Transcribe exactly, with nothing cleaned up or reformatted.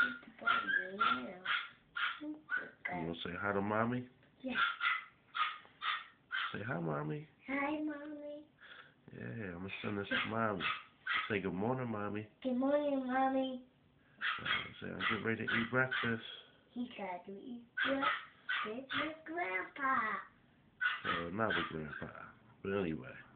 You want to say hi to Mommy? Yeah. Say hi, Mommy. Hi, Mommy. Yeah, I'm going to send this to Mommy. Say good morning, Mommy. Good morning, Mommy. Uh, say I'm getting ready to eat breakfast. He got to eat breakfast with Grandpa. Uh, not with Grandpa. But anyway.